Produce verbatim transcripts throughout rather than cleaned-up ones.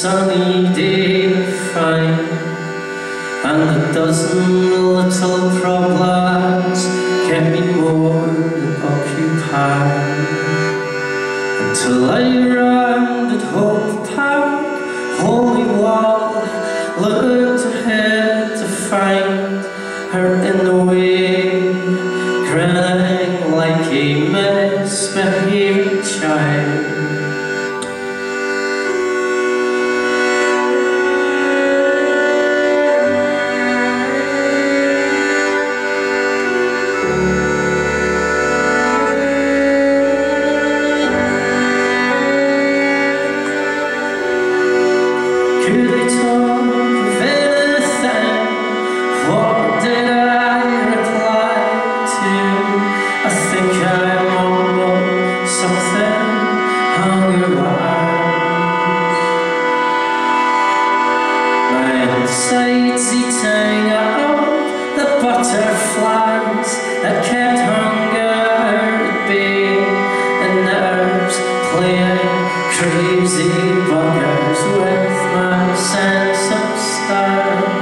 sunny day fine, and a dozen little problems kept me more than occupied, until I rounded Hope Park, Holywall, looked ahead to find her in the way, grinning like a misbehaved child. Could I talk of anything? What did I reply to? I think I mumbled something hunger wise. My insides eating up the butterflies that kept hunger at bay, and nerves playing crazy buggers with my sense of style.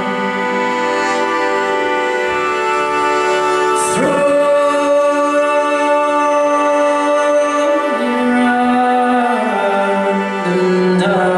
Throw me round and down.